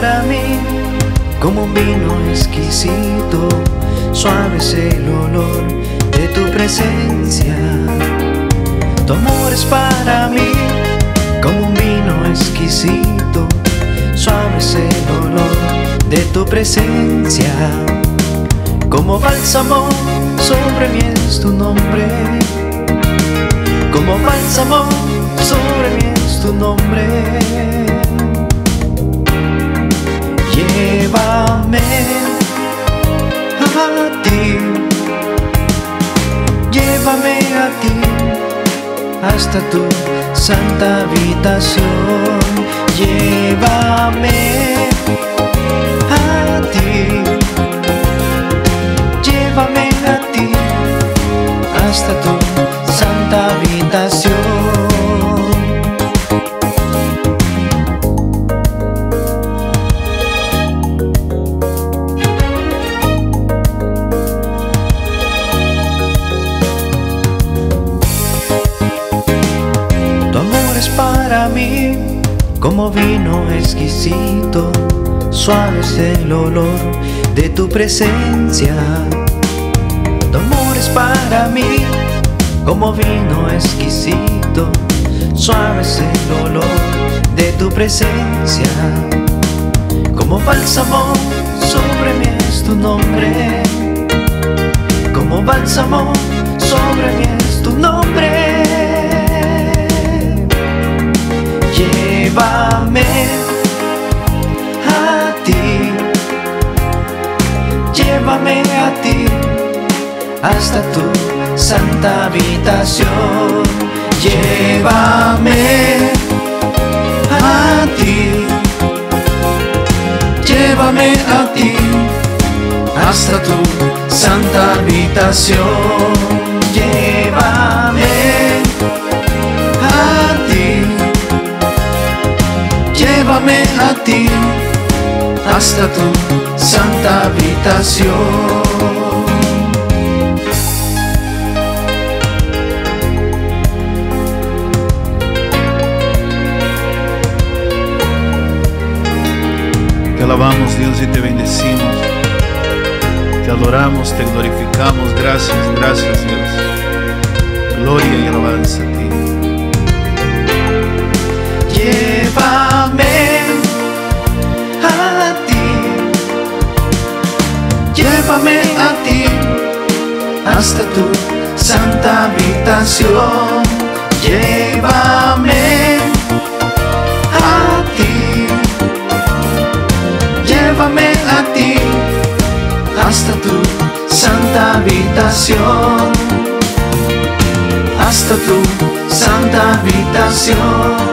para mí como un vino exquisito, suave es el olor de tu presencia. Tu amor es para mí como un vino exquisito, suave es el olor de tu presencia. Como bálsamo sobre mí es tu nombre, como bálsamo sobre mí es tu nombre. Llévame a ti, llévame a ti hasta tu santa habitación. Llévame a ti, llévame a ti hasta tu santa habitación. Para mí como vino exquisito, suave es el olor de tu presencia. Tu amor es para mí como vino exquisito, suave es el olor de tu presencia. Como bálsamo sobre mí es tu nombre, como bálsamo sobre mí es tu nombre. Llévame a ti, llévame a ti hasta tu santa habitación. Llévame a ti, llévame a ti hasta tu santa habitación. Llévame a ti, llévame a ti hasta tu santa habitación. Te alabamos, Dios, y te bendecimos. Te adoramos, te glorificamos. Gracias, gracias, Dios. Gloria y alabanza a ti. Llévame a ti, llévame a ti hasta tu santa habitación. Llévame a ti, llévame a ti hasta tu santa habitación, hasta tu santa habitación,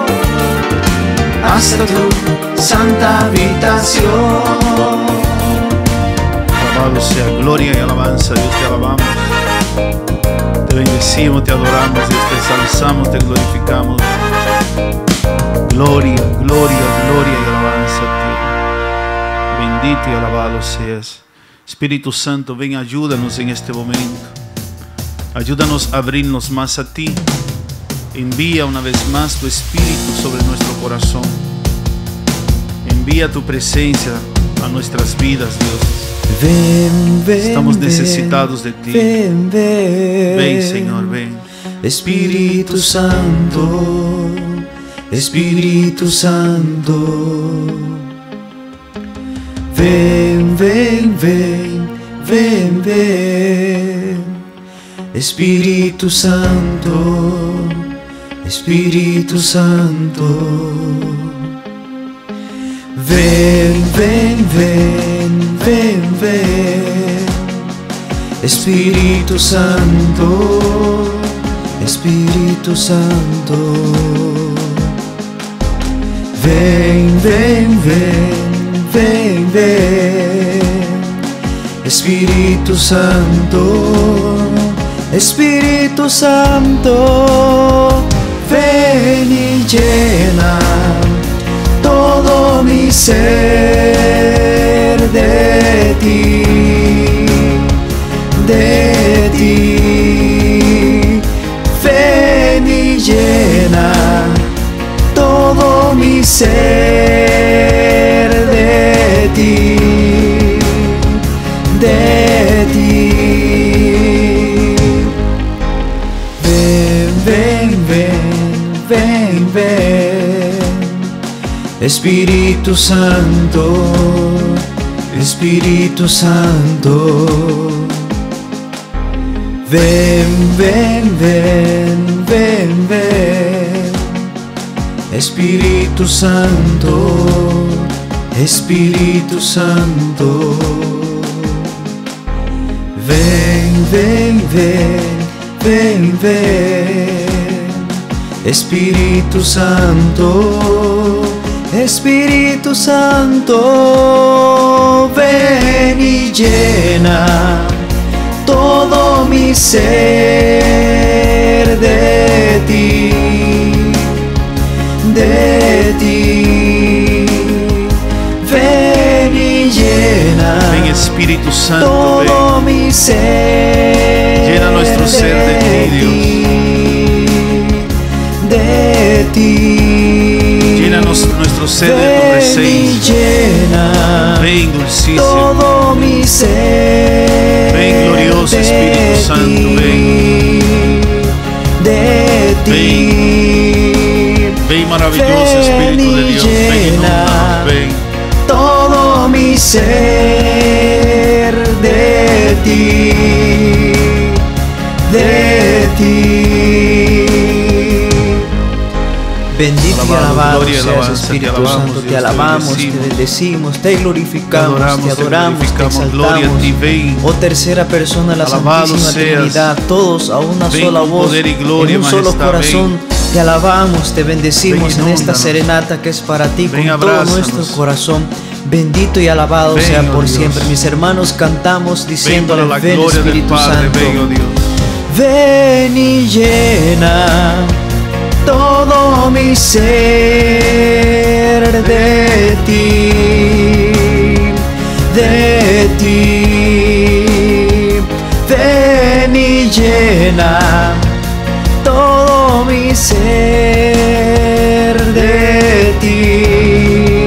hasta tu santa habitación. Alabado sea, gloria y alabanza, Dios, te alabamos. Te bendecimos, te adoramos, Dios, te ensalzamos, te glorificamos. Gloria, gloria, gloria y alabanza a ti. Bendito y alabado seas. Espíritu Santo, ven, ayúdanos en este momento. Ayúdanos a abrirnos más a ti. Envía una vez más tu Espíritu sobre nuestro corazón. Envía tu presencia a nuestras vidas, Dios. Ven, ven, estamos necesitados de ti. Ven, ven, ven, Señor, ven. Espíritu Santo, Espíritu Santo. Ven, ven, ven, ven, ven. Espíritu Santo, Espíritu Santo. Ven, ven, ven, ven, ven. Espíritu Santo, Espíritu Santo. Ven, ven, ven, ven, ven. Espíritu Santo, Espíritu Santo. Ven y llena todo mi ser de ti, de ti. Ven y llena todo mi ser ti, de ti. Ven, ven, ven, ven, ven, Espíritu Santo, Espíritu Santo. Ven, ven, ven, ven, ven, Espíritu Santo, Espíritu Santo. Ven, ven, ven, ven, ven, Espíritu Santo, Espíritu Santo. Ven y llena todo mi ser de ti, de ti. Ven y llena, ven Espíritu Santo, todo ven. mi ser, Llena nuestro ser de ti, Dios. De ti. Llénanos nuestro ser de tu presencia. Llena ven dulcísimo, todo mi ser. Ven glorioso Espíritu Santo, ven. De ti. Ven maravilloso Espíritu de Dios, ven inúndanos, ven. Todo mi ser de ti, de ti. Bendito y alabado seas, Espíritu Santo. Te alabamos, te bendecimos, te glorificamos, te adoramos, te exaltamos. Oh tercera persona de la Santísima Trinidad, todos a una sola voz, en un solo corazón. Te alabamos, te bendecimos en esta serenata que es para ti, con todo nuestro corazón. Bendito y alabado sea por siempre. Mis hermanos, cantamos diciéndole: ven Espíritu Santo, ven y llena todo mi ser de ti, de ti. Ven y llena todo mi ser de ti,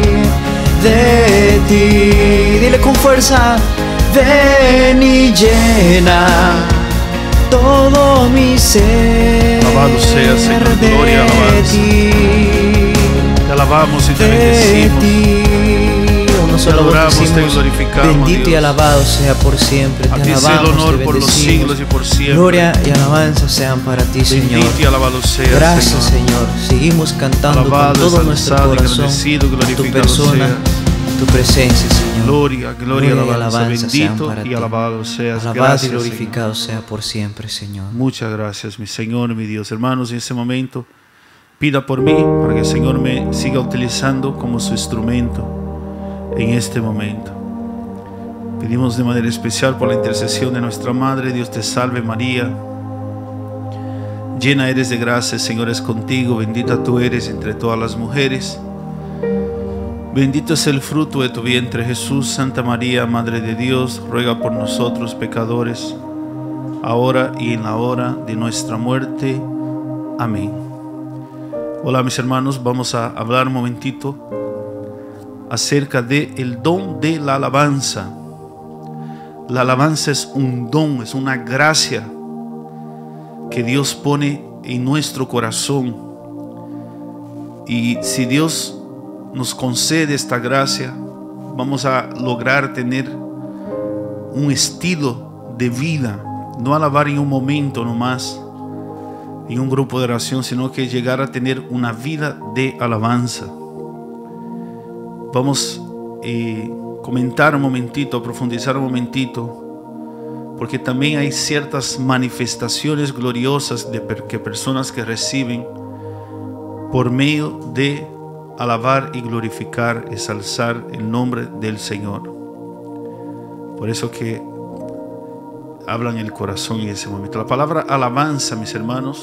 de ti. Dile con fuerza: ven y llena todo mi ser. Alabado sea, Señor, gloria y alabanza. Te alabamos y te bendecimos. Te adoramos, te glorificamos, bendito Dios. Y alabado sea por siempre. A Te ti sea el alabamos, honor te por los bendecimos. siglos y por siempre. Gloria y alabanza sean para ti, Señor. Bendito y alabado sea, Gracias, Señor. Seguimos cantando alabado, con todo nuestro exaltado, corazón engrandecido, tu glorificado persona, seas. tu presencia, Señor. Gloria, gloria y alabanza. alabanza sean Bendito para y ti. alabado seas. Alabado y Gracias, glorificado Señor. sea por siempre, Señor. Muchas gracias, mi Señor, mi Dios. Hermanos, en este momento, pida por mí para que el Señor me siga utilizando como su instrumento en este momento. Pedimos de manera especial por la intercesión de nuestra Madre. Dios te salve María, llena eres de gracia, el Señor es contigo, bendita tú eres entre todas las mujeres, bendito es el fruto de tu vientre Jesús. Santa María, Madre de Dios, ruega por nosotros pecadores, ahora y en la hora de nuestra muerte. Amén. Hola mis hermanos, vamos a hablar un momentito acerca del don de la alabanza. La alabanza es un don, es una gracia que Dios pone en nuestro corazón. Y si Dios nos concede esta gracia, vamos a lograr tener un estilo de vida, no alabar en un momento nomás, en un grupo de oración, sino que llegar a tener una vida de alabanza. Vamos comentar un momentito, profundizar un momentito, porque también hay ciertas manifestaciones gloriosas que personas que reciben por medio de alabar y glorificar, exalzar el nombre del Señor. Por eso que hablan el corazón en ese momento. La palabra alabanza, mis hermanos,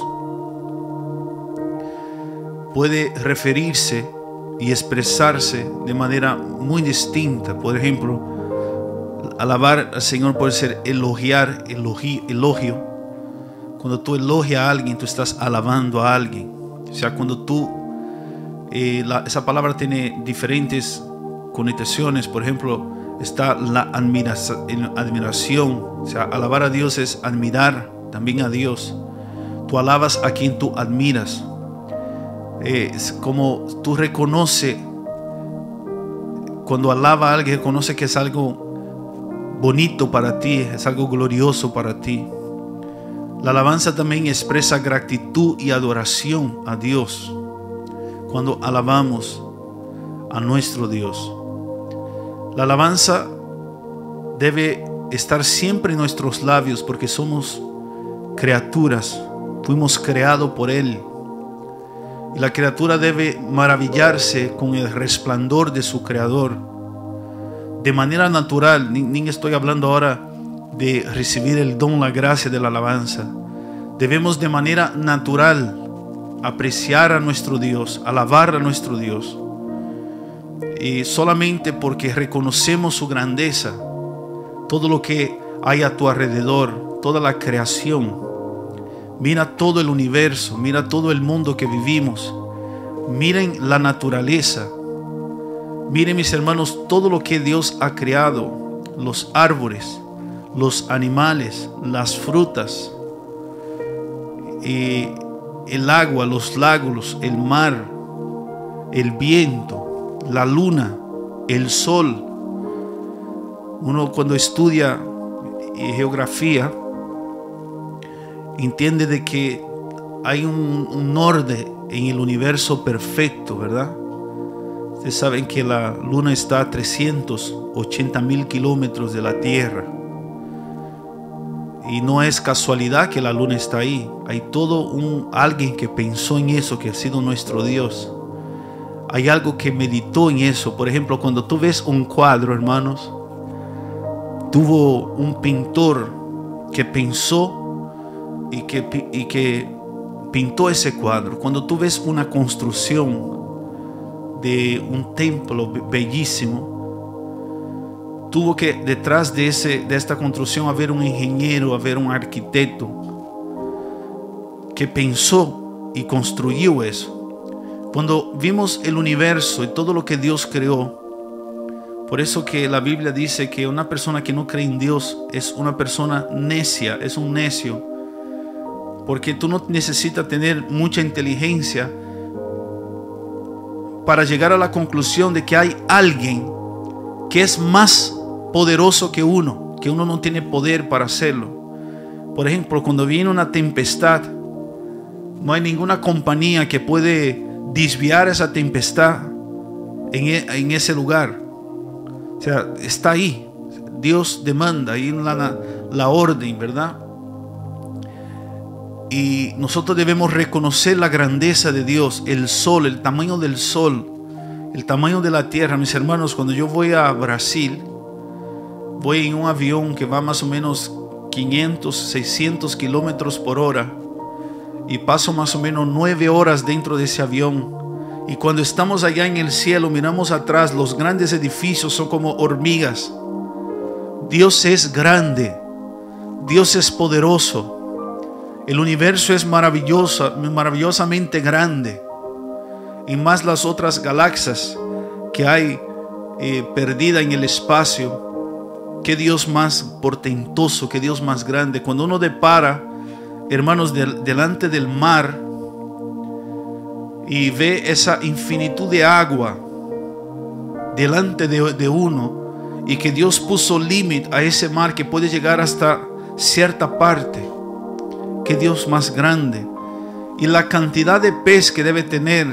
puede referirse y expresarse de manera muy distinta. Por ejemplo, alabar al Señor puede ser elogiar, elogio. Cuando tú elogias a alguien, tú estás alabando a alguien. O sea, cuando tú, esa palabra tiene diferentes connotaciones. Por ejemplo, está la admiración. O sea, alabar a Dios es admirar también a Dios. Tú alabas a quien tú admiras. Es como tú reconoces, cuando alaba a alguien, reconoce que es algo bonito para ti, es algo glorioso para ti. La alabanza también expresa gratitud y adoración a Dios cuando alabamos a nuestro Dios. La alabanza debe estar siempre en nuestros labios porque somos criaturas, fuimos creados por Él. Y la criatura debe maravillarse con el resplandor de su Creador de manera natural. Ni estoy hablando ahora de recibir el don, la gracia de la alabanza. Debemos de manera natural apreciar a nuestro Dios, alabar a nuestro Dios. Y solamente porque reconocemos su grandeza, todo lo que hay a tu alrededor, toda la creación. Mira todo el universo, mira todo el mundo que vivimos. Miren la naturaleza. Miren, mis hermanos, todo lo que Dios ha creado. Los árboles, los animales, las frutas, el agua, los lagos, el mar, el viento, la luna, el sol. Uno cuando estudia geografía entiende de que hay un orden en el universo perfecto, ¿verdad? Ustedes saben que la luna está a 380.000 kilómetros de la Tierra. Y no es casualidad que la luna está ahí. Hay todo alguien que pensó en eso, que ha sido nuestro Dios. Hay algo que meditó en eso. Por ejemplo, cuando tú ves un cuadro, hermanos, tuvo un pintor que pensó y que pintó ese cuadro. Cuando tú ves una construcción de un templo bellísimo, tuvo que detrás de esta construcción haber un ingeniero, haber un arquitecto que pensó y construyó eso. Cuando vimos el universo y todo lo que Dios creó, por eso que la Biblia dice que una persona que no cree en Dios es una persona necia, es un necio. Porque tú no necesitas tener mucha inteligencia para llegar a la conclusión de que hay alguien que es más poderoso que uno no tiene poder para hacerlo. Por ejemplo, cuando viene una tempestad, no hay ninguna compañía que puede desviar esa tempestad en ese lugar. O sea, está ahí. Dios demanda ahí la orden, ¿verdad? Y nosotros debemos reconocer la grandeza de Dios, el sol, el tamaño del sol, el tamaño de la tierra. Mis hermanos, cuando yo voy a Brasil, voy en un avión que va más o menos 500, 600 kilómetros por hora y paso más o menos 9 horas dentro de ese avión. Y cuando estamos allá en el cielo, miramos atrás, los grandes edificios son como hormigas. Dios es grande, Dios es poderoso. El universo es maravillosamente grande. Y más las otras galaxias que hay perdida en el espacio. Qué Dios más portentoso, qué Dios más grande. Cuando uno depara, hermanos, delante del mar y ve esa infinitud de agua delante de uno, y que Dios puso límite a ese mar que puede llegar hasta cierta parte. Qué Dios más grande. Y la cantidad de pez que debe tener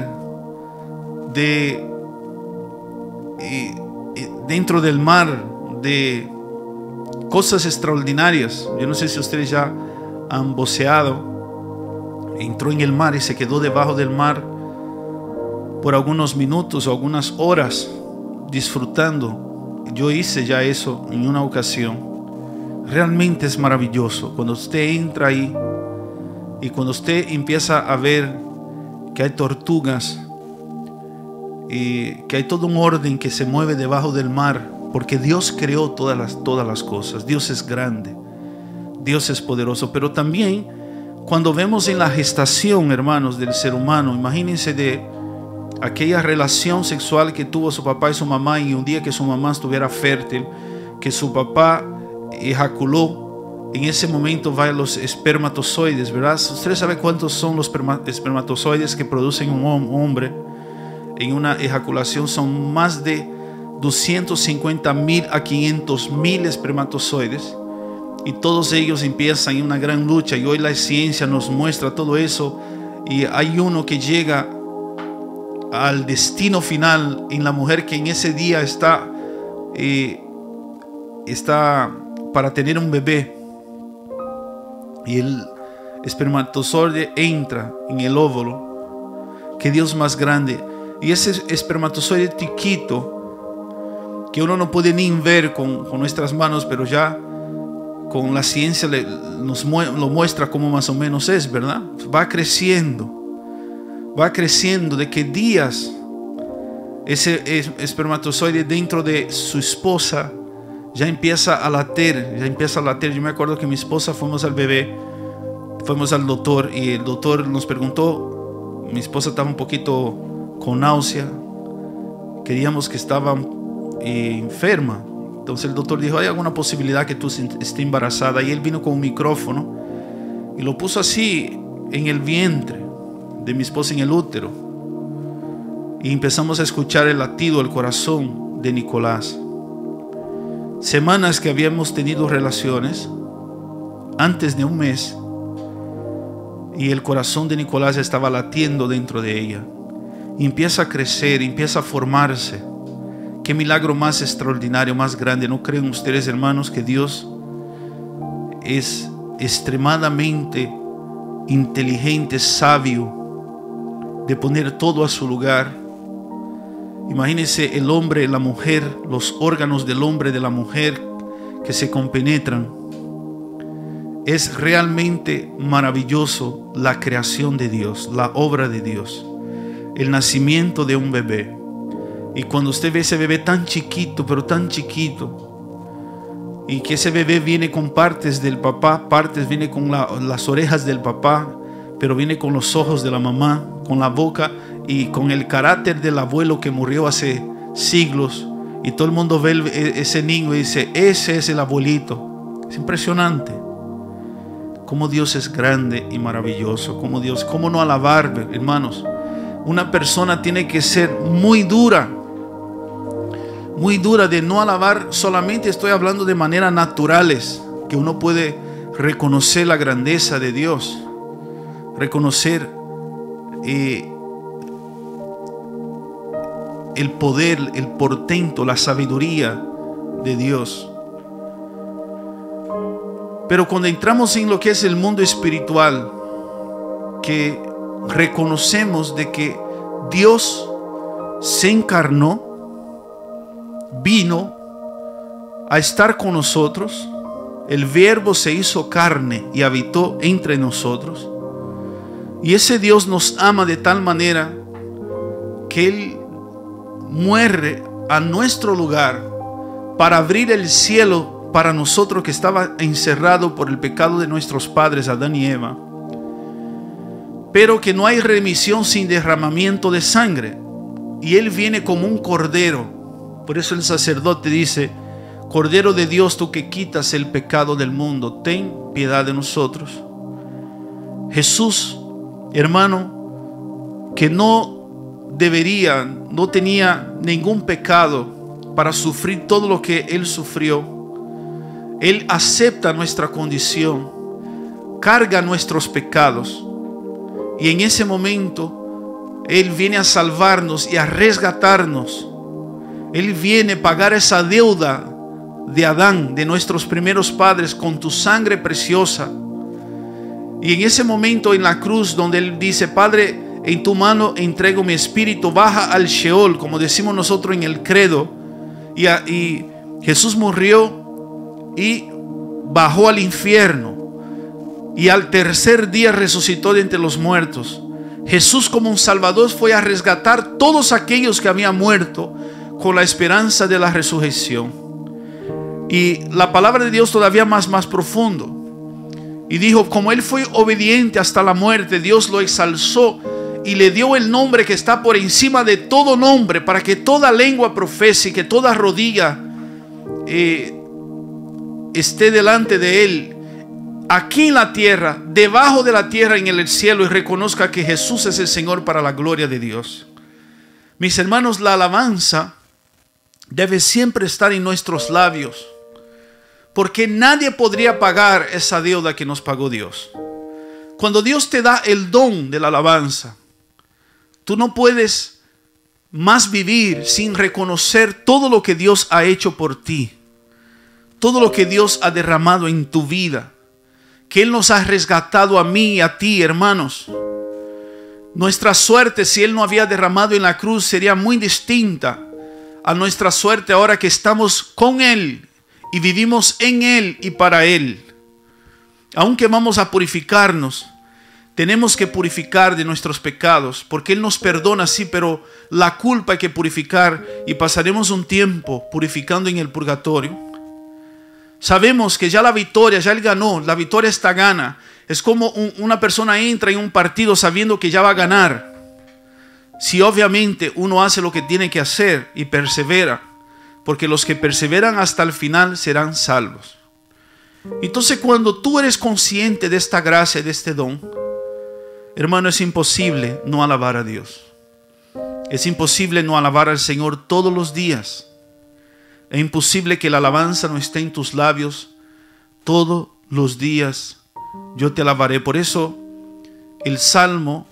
dentro del mar, de cosas extraordinarias. Yo no sé si ustedes ya han buceado. Entró en el mar y se quedó debajo del mar por algunos minutos o algunas horas disfrutando. Yo hice ya eso en una ocasión. Realmente es maravilloso cuando usted entra ahí y cuando usted empieza a ver que hay tortugas y que hay todo un orden que se mueve debajo del mar, porque Dios creó todas las cosas. Dios es grande, Dios es poderoso. Pero también cuando vemos en la gestación, hermanos, del ser humano, imagínense de aquella relación sexual que tuvo su papá y su mamá, y un día que su mamá estuviera fértil, que su papá ejaculó, en ese momento van los espermatozoides, ¿verdad? Ustedes saben cuántos son los espermatozoides que producen un hombre en una ejaculación. Son más de 250.000 a 500.000 espermatozoides, y todos ellos empiezan en una gran lucha, y hoy la ciencia nos muestra todo eso, y hay uno que llega al destino final en la mujer que en ese día está para tener un bebé, y el espermatozoide entra en el óvulo. Que Dios más grande. Y ese espermatozoide chiquito que uno no puede ni ver con nuestras manos, pero ya con la ciencia nos lo muestra como más o menos es, ¿verdad? Va creciendo de que días ese espermatozoide dentro de su esposa ya empieza a latir. Yo me acuerdo que mi esposa fuimos al doctor, y el doctor nos preguntó, mi esposa estaba un poquito con náusea, creíamos que estaba enferma. Entonces el doctor dijo, ¿hay alguna posibilidad que tú estés embarazada? Y él vino con un micrófono y lo puso así en el vientre de mi esposa, en el útero, y empezamos a escuchar el latido del corazón de Nicolás. Semanas que habíamos tenido relaciones, antes de un mes, y el corazón de Nicolás estaba latiendo dentro de ella, y empieza a crecer, empieza a formarse. Qué milagro más extraordinario, más grande. ¿No creen ustedes, hermanos, que Dios es extremadamente inteligente, sabio, de poner todo a su lugar? Imagínense el hombre, la mujer, los órganos del hombre y de la mujer que se compenetran. Es realmente maravilloso la creación de Dios, la obra de Dios, el nacimiento de un bebé. Y cuando usted ve ese bebé tan chiquito, pero tan chiquito, y que ese bebé viene con partes del papá, partes viene con las orejas del papá, pero viene con los ojos de la mamá, con la boca y con el carácter del abuelo que murió hace siglos, y todo el mundo ve ese niño y dice, ese es el abuelito. Es impresionante cómo Dios es grande y maravilloso, cómo no alabar, hermanos. Una persona tiene que ser muy dura de no alabar. Solamente estoy hablando de maneras naturales, que uno puede reconocer la grandeza de Dios, reconocer el poder, el portento, la sabiduría de Dios. Pero cuando entramos en lo que es el mundo espiritual, que reconocemos de que Dios se encarnó, vino a estar con nosotros, el Verbo se hizo carne y habitó entre nosotros, y ese Dios nos ama de tal manera que Él muere a nuestro lugar para abrir el cielo para nosotros, que estaba encerrado por el pecado de nuestros padres Adán y Eva. Pero que no hay remisión sin derramamiento de sangre, y Él viene como un cordero. Por eso el sacerdote dice, Cordero de Dios, tú que quitas el pecado del mundo, ten piedad de nosotros. Jesús, hermano, que no tenía ningún pecado para sufrir todo lo que Él sufrió. Él acepta nuestra condición, carga nuestros pecados, y en ese momento Él viene a salvarnos y a resgatarnos. Él viene a pagar esa deuda de Adán, de nuestros primeros padres, con tu sangre preciosa. Y en ese momento en la cruz, donde Él dice, Padre, en tu mano entrego mi espíritu, baja al Sheol, como decimos nosotros en el credo. Y Jesús murió y bajó al infierno, y al tercer día resucitó de entre los muertos. Jesús, como un salvador, fue a resgatar todos aquellos que habían muerto, con la esperanza de la resurrección. Y la palabra de Dios todavía más profundo, y dijo, como Él fue obediente hasta la muerte, Dios lo exalzó y le dio el nombre que está por encima de todo nombre, para que toda lengua profese y que toda rodilla esté delante de Él, aquí en la tierra, debajo de la tierra, en el cielo, y reconozca que Jesús es el Señor, para la gloria de Dios. Mis hermanos, la alabanza debe siempre estar en nuestros labios, porque nadie podría pagar esa deuda que nos pagó Dios. Cuando Dios te da el don de la alabanza, tú no puedes más vivir sin reconocer todo lo que Dios ha hecho por ti, todo lo que Dios ha derramado en tu vida, que Él nos ha resgatado a mí y a ti, hermanos. Nuestra suerte, si Él no había derramado en la cruz, sería muy distinta a nuestra suerte ahora que estamos con Él y vivimos en Él y para Él. Aunque vamos a purificarnos, tenemos que purificar de nuestros pecados, porque Él nos perdona, sí, pero la culpa hay que purificar, y pasaremos un tiempo purificando en el purgatorio. Sabemos que ya la victoria, ya Él ganó, la victoria está gana. Es como una persona entra en un partido sabiendo que ya va a ganar. Si obviamente uno hace lo que tiene que hacer y persevera, porque los que perseveran hasta el final serán salvos. Entonces, cuando tú eres consciente de esta gracia, de este don, hermano, es imposible no alabar a Dios. Es imposible no alabar al Señor todos los días. Es imposible que la alabanza no esté en tus labios todos los días. Yo te alabaré. Por eso el Salmo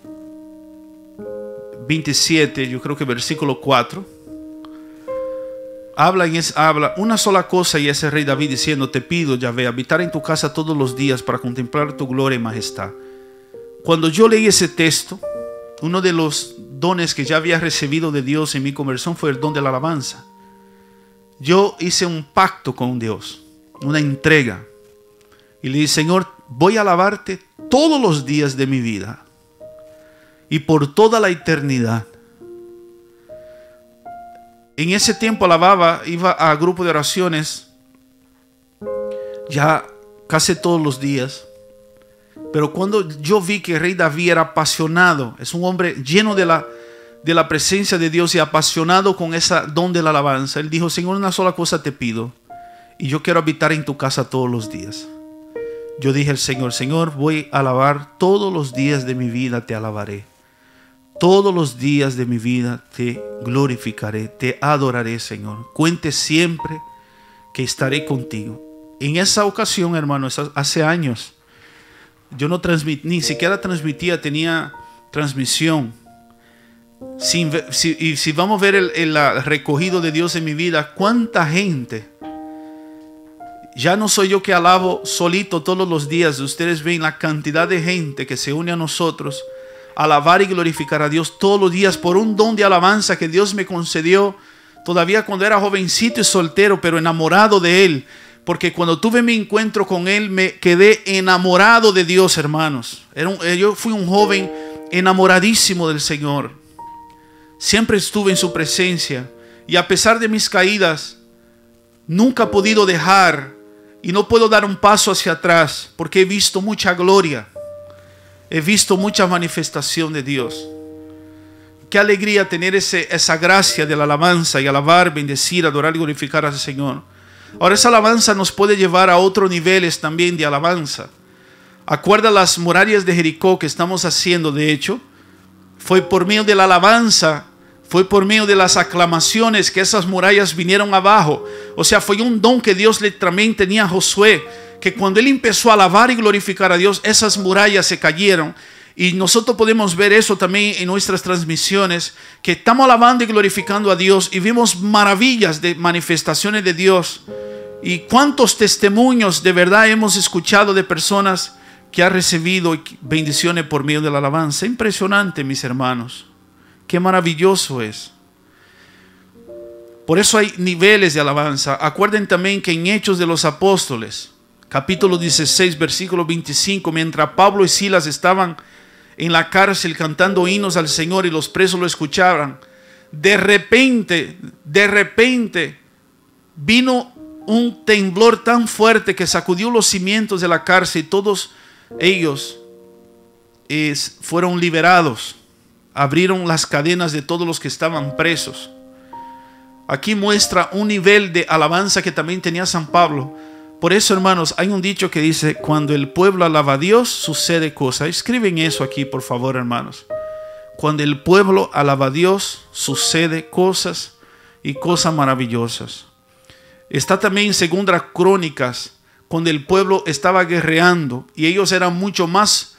27, yo creo que versículo 4, habla una sola cosa, y ese rey David diciendo: te pido, Yahvé, habitar en tu casa todos los días para contemplar tu gloria y majestad. Cuando yo leí ese texto, uno de los dones que ya había recibido de Dios en mi conversión fue el don de la alabanza. Yo hice un pacto con Dios, una entrega, y le dije: Señor, voy a alabarte todos los días de mi vida y por toda la eternidad. En ese tiempo alababa, iba a grupo de oraciones ya casi todos los días. Pero cuando yo vi que el rey David era apasionado, es un hombre lleno de la presencia de Dios y apasionado con ese don de la alabanza, él dijo: Señor, una sola cosa te pido, y yo quiero habitar en tu casa todos los días. Yo dije al Señor: Señor, voy a alabar todos los días de mi vida, te alabaré. Todos los días de mi vida te glorificaré, te adoraré, Señor. Cuente siempre que estaré contigo. En esa ocasión, hermano, hace años, yo no transmití, ni siquiera transmitía, tenía transmisión. Si vamos a ver el recogido de Dios en mi vida, cuánta gente. Ya no soy yo que alabo solito todos los días. Ustedes ven la cantidad de gente que se une a nosotros a alabar y glorificar a Dios todos los días por un don de alabanza que Dios me concedió todavía cuando era jovencito y soltero, pero enamorado de Él. Porque cuando tuve mi encuentro con Él, me quedé enamorado de Dios, hermanos. Yo fui un joven enamoradísimo del Señor. Siempre estuve en su presencia. Y a pesar de mis caídas, nunca he podido dejar y no puedo dar un paso hacia atrás, porque he visto mucha gloria. He visto mucha manifestación de Dios. Qué alegría tener esa gracia de la alabanza y alabar, bendecir, adorar y glorificar al Señor. Ahora, esa alabanza nos puede llevar a otros niveles también de alabanza. Acuerda las murallas de Jericó que estamos haciendo, de hecho, fue por medio de la alabanza, fue por medio de las aclamaciones que esas murallas vinieron abajo. O sea, fue un don que Dios también tenía a Josué, que cuando él empezó a alabar y glorificar a Dios, esas murallas se cayeron. Y nosotros podemos ver eso también en nuestras transmisiones, que estamos alabando y glorificando a Dios y vimos maravillas de manifestaciones de Dios. Y cuántos testimonios de verdad hemos escuchado de personas que han recibido bendiciones por medio de la alabanza. Impresionante, mis hermanos. Qué maravilloso es. Por eso hay niveles de alabanza. Acuerden también que en Hechos de los Apóstoles, capítulo 16, versículo 25, mientras Pablo y Silas estaban en la cárcel cantando himnos al Señor y los presos lo escuchaban, de repente vino un temblor tan fuerte que sacudió los cimientos de la cárcel y todos ellos fueron liberados. abrieron las cadenas de todos los que estaban presos. Aquí muestra un nivel de alabanza que también tenía San Pablo. Por eso, hermanos, hay un dicho que dice: cuando el pueblo alaba a Dios, sucede cosas. Escriben eso aquí, por favor, hermanos. Cuando el pueblo alaba a Dios, sucede cosas, y cosas maravillosas. Está también en Segunda Crónicas, cuando el pueblo estaba guerreando y ellos eran mucho más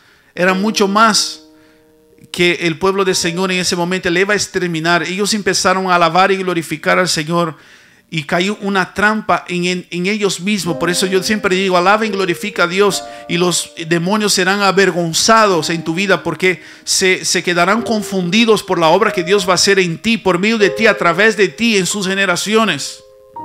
que el pueblo del Señor en ese momento le iba a exterminar. Ellos empezaron a alabar y glorificar al Señor y cayó una trampa en ellos mismos. Por eso yo siempre digo: alaba y glorifica a Dios, y los demonios serán avergonzados en tu vida, porque se quedarán confundidos por la obra que Dios va a hacer en ti, por medio de ti, a través de ti, en sus generaciones.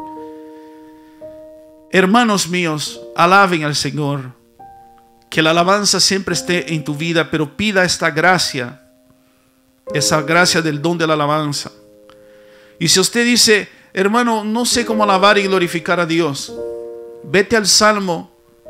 Hermanos míos, alaben al Señor. Que la alabanza siempre esté en tu vida, pero pida esta gracia, esa gracia del don de la alabanza. Y si usted dice: hermano, no sé cómo alabar y glorificar a Dios, vete al Salmo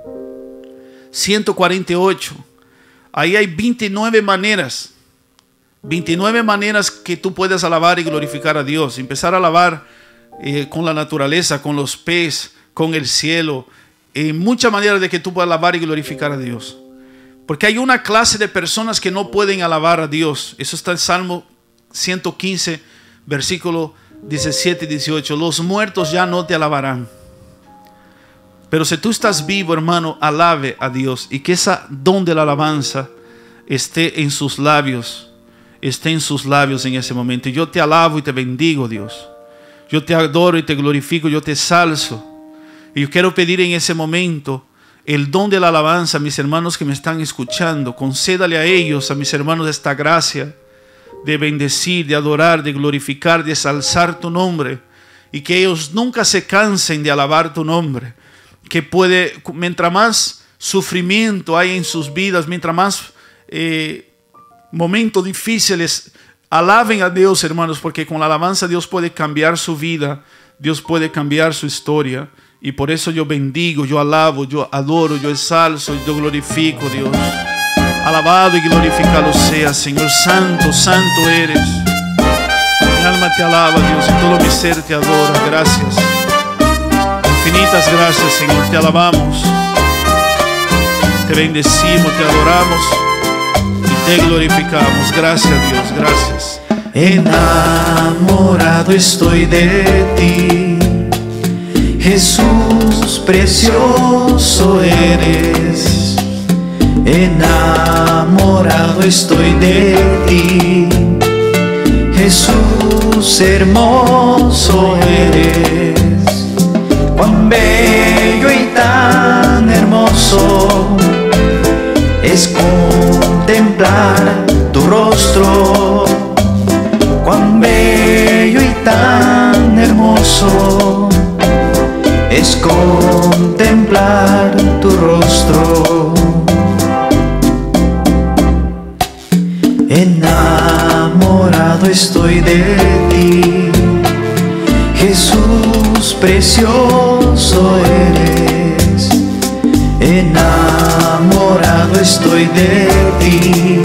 148. Ahí hay 29 maneras. 29 maneras que tú puedes alabar y glorificar a Dios. Empezar a alabar con la naturaleza, con los peces, con el cielo. Muchas maneras de que tú puedas alabar y glorificar a Dios. Porque hay una clase de personas que no pueden alabar a Dios. Eso está en Salmo 115, versículo 17 y 18. Los muertos ya no te alabarán. Pero si tú estás vivo, hermano, alabe a Dios. Y que ese don de la alabanza esté en sus labios. Esté en sus labios en ese momento. Y yo te alabo y te bendigo, Dios. Yo te adoro y te glorifico. Yo te salzo. Y yo quiero pedir en ese momento el don de la alabanza a mis hermanos que me están escuchando. Concédale a ellos, a mis hermanos, esta gracia de bendecir, de adorar, de glorificar, de exalzar tu nombre. Y que ellos nunca se cansen de alabar tu nombre. Que mientras más sufrimiento hay en sus vidas, mientras más momentos difíciles, alaben a Dios, hermanos, porque con la alabanza Dios puede cambiar su vida, Dios puede cambiar su historia. Y por eso yo bendigo, yo alabo, yo adoro, yo exalzo, yo glorifico, Dios. Alabado y glorificado seas, Señor. Santo, santo eres. Mi alma te alaba, Dios, y todo mi ser te adora. Gracias. Infinitas gracias, Señor. Te alabamos, te bendecimos, te adoramos y te glorificamos. Gracias, Dios, gracias. Enamorado estoy de ti, Jesús, precioso eres. Enamorado estoy de ti, Jesús, hermoso eres. Cuán bello y tan hermoso es contemplar tu rostro. Cuán bello y tan hermoso es contemplar tu rostro. Enamorado estoy de ti, Jesús, precioso eres. Enamorado estoy de ti,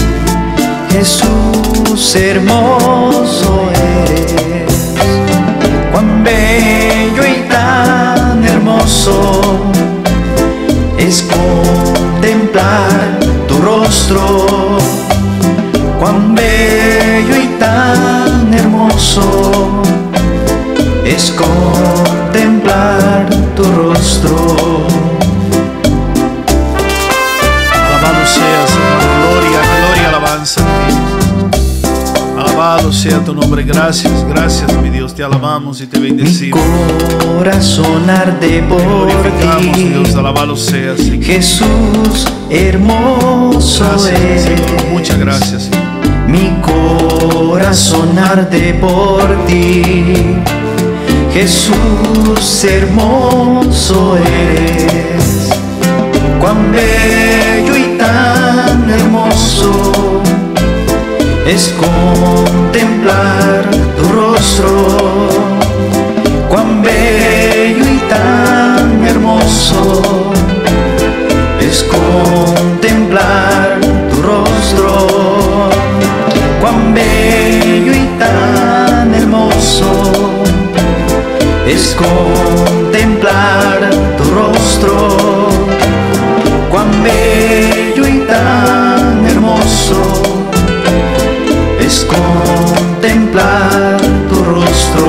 Jesús, hermoso eres. Cuán bello y tan hermoso es contemplar tu rostro. Cuán bello y tan hermoso es contemplar tu rostro. Alabado sea, Señor. Gloria, gloria, alabanza a ti. Alabado sea tu nombre. Gracias, gracias, mi Dios. Te alabamos y te bendecimos. Mi corazón arde por Glorificamos, ti, Dios. Alabado sea, Señor. Jesús, hermoso Gracias, eres. Señor. Muchas gracias, Señor. Mi corazón arde por ti, Jesús, hermoso eres. Cuán bello y tan hermoso es contemplar tu rostro. Cuán bello y tan hermoso es contemplar tu rostro. Cuán es contemplar tu rostro, cuán bello y tan hermoso es contemplar tu rostro.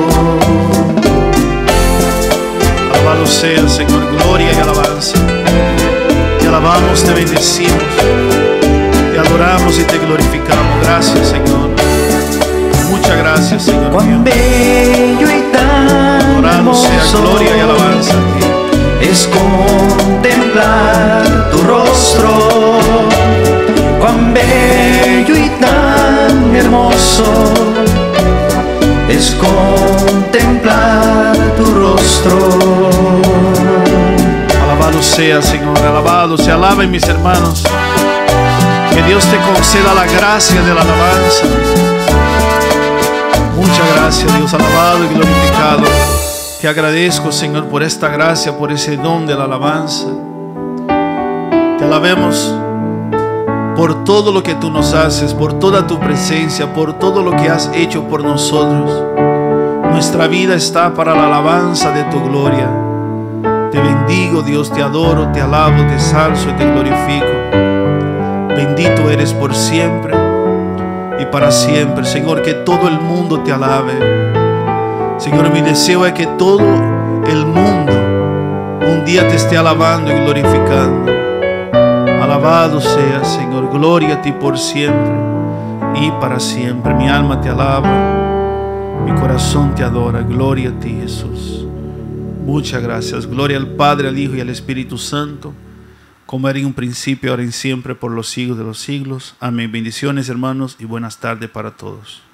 Alabado sea, Señor, gloria y alabanza. Te alabamos, te bendecimos, te adoramos y te glorificamos. Gracias, Señor. Muchas gracias, Señor. Cuán bello y tan Adorado sea, hermoso gloria y alabanza a ti. es contemplar tu rostro, cuán bello y tan hermoso es contemplar tu rostro. Alabado sea, Señor, alabado se alaben mis hermanos. Que Dios te conceda la gracia de la alabanza. Muchas gracias, Dios, alabado y glorificado. Te agradezco, Señor, por esta gracia, por ese don de la alabanza. Te alabemos por todo lo que tú nos haces, por toda tu presencia, por todo lo que has hecho por nosotros. Nuestra vida está para la alabanza de tu gloria. Te bendigo, Dios, te adoro, te alabo, te exalzo y te glorifico. Bendito eres por siempre y para siempre, Señor, que todo el mundo te alabe. Señor, mi deseo es que todo el mundo un día te esté alabando y glorificando. Alabado sea, Señor, gloria a ti por siempre y para siempre. Mi alma te alaba, mi corazón te adora. Gloria a ti, Jesús. Muchas gracias. Gloria al Padre, al Hijo y al Espíritu Santo, como era en un principio, ahora y siempre, por los siglos de los siglos. Amén. Bendiciones, hermanos, y buenas tardes para todos.